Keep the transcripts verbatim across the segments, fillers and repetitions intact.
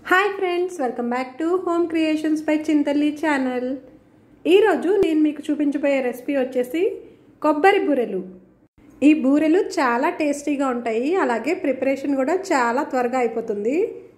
Hi friends, welcome back to home creations by Chintalli channel. ఈరోజు నేను మీకు చూపించబోయే రెసిపీ వచ్చేసి కొబ్బరి బూరెలు. ఈ బూరెలు చాలా టేస్టీగా ఉంటాయి, అలాగే ప్రిపరేషన్ కూడా చాలా త్వరగా అయిపోతుంది.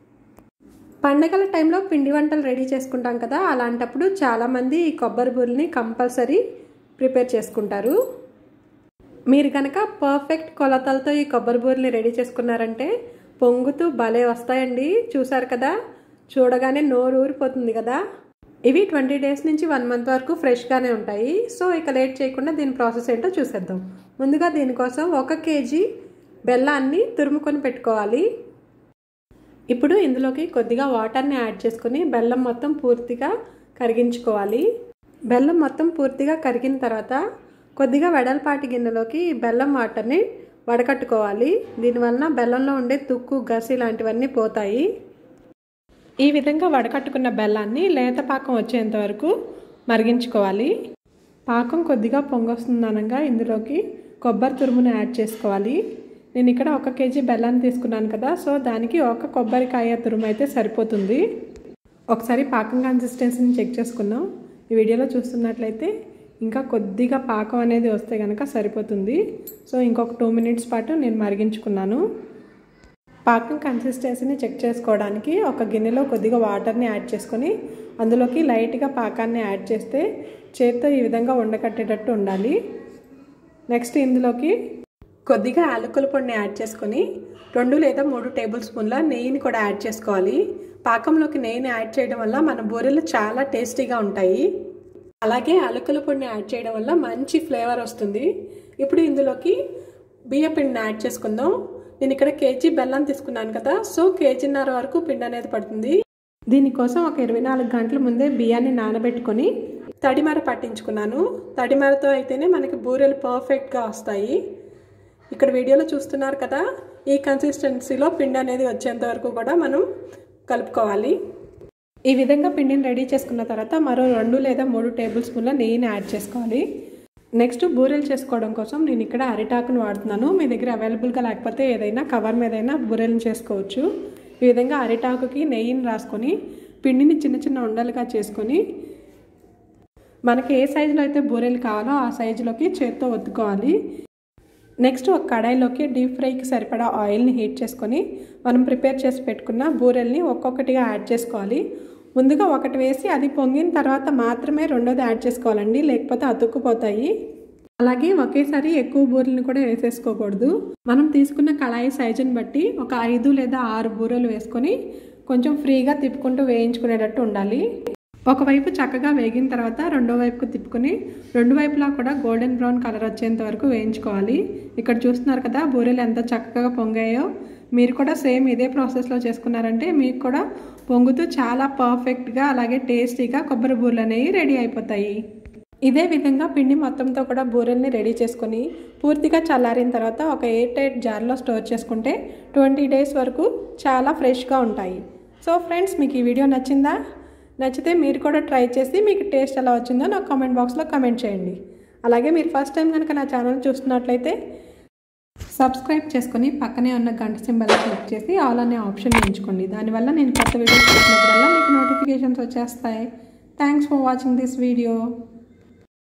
పండగల టైంలో పిండి వంటలు రెడీ చేసుకుంటాం కదా, అలాంటప్పుడు చాలామంది ఈ కొబ్బరి బూరెల్ని కంపల్సరీ ప్రిపేర్ చేసుకుంటారు. మీరు కనుక పర్ఫెక్ట్ కొలతలతో ఈ కొబ్బరి బూరెల్ని రెడీ చేసుకున్నారంటే పొంగుతూ భలే వస్తాయండి. చూసారు కదా, చూడగానే నోరు ఊరిపోతుంది కదా. ఇవి ట్వంటీ డేస్ నుంచి వన్ మంత్ వరకు ఫ్రెష్గానే ఉంటాయి. సో ఇక లేట్ చేయకుండా దీని ప్రాసెస్ ఏంటో చూసేద్దాం. ముందుగా దీనికోసం ఒక కేజీ బెల్లాన్ని తురుముకొని పెట్టుకోవాలి. ఇప్పుడు ఇందులోకి కొద్దిగా వాటర్ని యాడ్ చేసుకుని బెల్లం మొత్తం పూర్తిగా కరిగించుకోవాలి. బెల్లం మొత్తం పూర్తిగా కరిగిన తర్వాత కొద్దిగా వెడల్పాటి గిన్నెలోకి బెల్లం వాటర్ని వడకట్టుకోవాలి. దీనివలన బెల్లంలో ఉండే తుక్కు, గసి లాంటివన్నీ పోతాయి. ఈ విధంగా వడకట్టుకున్న బెల్లాన్ని లేత పాకం వచ్చేంత వరకు మరిగించుకోవాలి. పాకం కొద్దిగా పొంగొస్తుందనగా ఇందులోకి కొబ్బరి తురుమును యాడ్ చేసుకోవాలి. నేను ఇక్కడ ఒక కేజీ బెల్లాన్ని తీసుకున్నాను కదా, సో దానికి ఒక కొబ్బరికాయ తురుము అయితే సరిపోతుంది. ఒకసారి పాకం కన్సిస్టెన్సీని చెక్ చేసుకున్నాం. ఈ వీడియోలో చూస్తున్నట్లయితే ఇంకా కొద్దిగా పాకం అనేది వస్తే కనుక సరిపోతుంది. సో ఇంకొక టూ మినిట్స్ పాటు నేను మరిగించుకున్నాను. పాకం కన్సిస్టెన్సీని చెక్ చేసుకోవడానికి ఒక గిన్నెలో కొద్దిగా వాటర్ని యాడ్ చేసుకొని అందులోకి లైట్గా పాకాన్ని యాడ్ చేస్తే చేత్తో ఈ విధంగా ఉండకట్టేటట్టు ఉండాలి. నెక్స్ట్ ఇందులోకి కొద్దిగా యాలకుల పొడిని యాడ్ చేసుకొని రెండు లేదా మూడు టేబుల్ స్పూన్ల నెయ్యిని కూడా యాడ్ చేసుకోవాలి. పాకంలోకి నెయ్యిని యాడ్ చేయడం వల్ల మన బూరెలు చాలా టేస్టీగా ఉంటాయి. అలాగే యాలకుల పొడిని యాడ్ చేయడం వల్ల మంచి ఫ్లేవర్ వస్తుంది. ఇప్పుడు ఇందులోకి బియ్య పిండిని యాడ్ చేసుకుందాం. నేను ఇక్కడ కేజీ బెల్లం తీసుకున్నాను కదా, సో కేజీన్నర వరకు పిండి అనేది పడుతుంది. దీనికోసం ఒక ఇరవై నాలుగు గంటల ముందే బియ్యాన్ని నానబెట్టుకొని తడిమర పట్టించుకున్నాను. తడిమరతో అయితేనే మనకి బూరెలు పర్ఫెక్ట్గా వస్తాయి. ఇక్కడ వీడియోలో చూస్తున్నారు కదా, ఈ కన్సిస్టెన్సీలో పిండి అనేది వచ్చేంత వరకు కూడా మనం కలుపుకోవాలి. ఈ విధంగా పిండిని రెడీ చేసుకున్న తర్వాత మరో రెండు లేదా మూడు టేబుల్ స్పూన్ల నెయ్యిని యాడ్ చేసుకోవాలి. నెక్స్ట్ బూరెలు చేసుకోవడం కోసం నేను ఇక్కడ అరిటాకును వాడుతున్నాను. మీ దగ్గర అవైలబుల్గా లేకపోతే ఏదైనా కవర్ మీదైనా బూరెలను చేసుకోవచ్చు. ఈ విధంగా అరిటాకుకి నెయ్యిని రాసుకొని పిండిని చిన్న చిన్న ఉండలుగా చేసుకొని మనకి ఏ సైజులో అయితే బూరెలు కావాలో ఆ సైజులోకి చేత్తో ఒత్తుకోవాలి. నెక్స్ట్ ఒక కడాయిలోకి డీప్ ఫ్రైకి సరిపడా ఆయిల్ని హీట్ చేసుకొని మనం ప్రిపేర్ చేసి పెట్టుకున్న బూరెల్ని ఒక్కొక్కటిగా యాడ్ చేసుకోవాలి. ముందుగా ఒకటి వేసి అది పొంగిన తర్వాత మాత్రమే రెండోది యాడ్ చేసుకోవాలండి, లేకపోతే అతుక్కుపోతాయి. అలాగే ఒకేసారి ఎక్కువ బూరెలను కూడా వేసేసుకోకూడదు. మనం తీసుకున్న కళాయి సైజుని బట్టి ఒక ఐదు లేదా ఆరు బూరెలు వేసుకొని కొంచెం ఫ్రీగా తిప్పుకుంటూ వేయించుకునేటట్టు ఉండాలి. ఒకవైపు చక్కగా వేగిన తర్వాత రెండో వైపుకు తిప్పుకొని రెండు వైపులా కూడా గోల్డెన్ బ్రౌన్ కలర్ వచ్చేంత వరకు వేయించుకోవాలి. ఇక్కడ చూస్తున్నారు కదా బూరెలు ఎంత చక్కగా పొంగాయో. మీరు కూడా సేమ్ ఇదే ప్రాసెస్లో చేసుకున్నారంటే మీకు కూడా పొంగుతూ చాలా పర్ఫెక్ట్గా అలాగే టేస్టీగా కొబ్బరి బూరెలు అనేవి రెడీ అయిపోతాయి. ఇదే విధంగా పిండి మొత్తంతో కూడా బూరెల్ని రెడీ చేసుకొని పూర్తిగా చల్లారిన తర్వాత ఒక ఎయిర్ టైట్ జార్లో స్టోర్ చేసుకుంటే ట్వంటీ డేస్ వరకు చాలా ఫ్రెష్గా ఉంటాయి. సో ఫ్రెండ్స్, మీకు ఈ వీడియో నచ్చిందా? నచ్చితే మీరు కూడా ట్రై చేసి మీకు టేస్ట్ ఎలా వచ్చిందో నాకు కామెంట్ బాక్స్లో కామెంట్ చేయండి. అలాగే మీరు ఫస్ట్ టైం కనుక నా ఛానల్ చూస్తున్నట్లయితే సబ్స్క్రైబ్ చేసుకొని పక్కనే ఉన్న గంట సింబల్ క్లిక్ చేసి ఆల్ అనే ఆప్షన్ ఎంచుకోండి. దానివల్ల నేను కొత్త వీడియోస్ చూసినప్పుడల్లా మీకు నోటిఫికేషన్స్ వచ్చేస్తాయి. Thanks for watching this video.